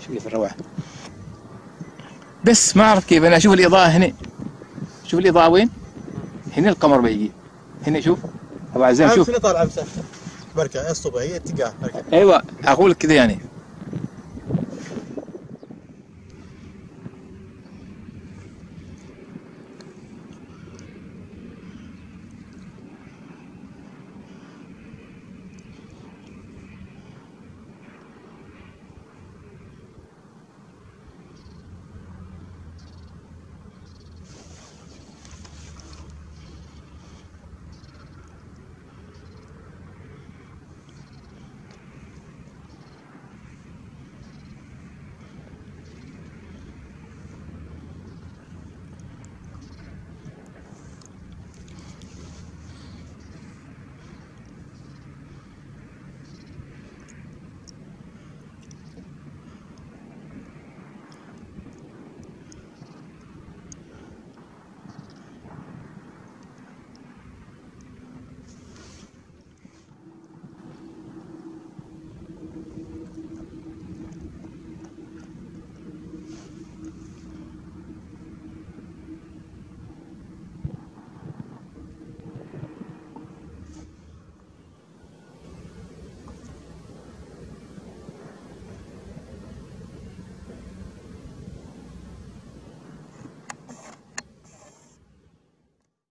كيف الروعة. بس ما اعرف كيف انا اشوف الاضاءة هنا. شوف الاضاءة وين؟ هنا القمر بيجي. هنا شوف ابو عزام شوف. شنو طالع بركة الصبح هي اتجاه بركة. ايوه اقول كذا يعني.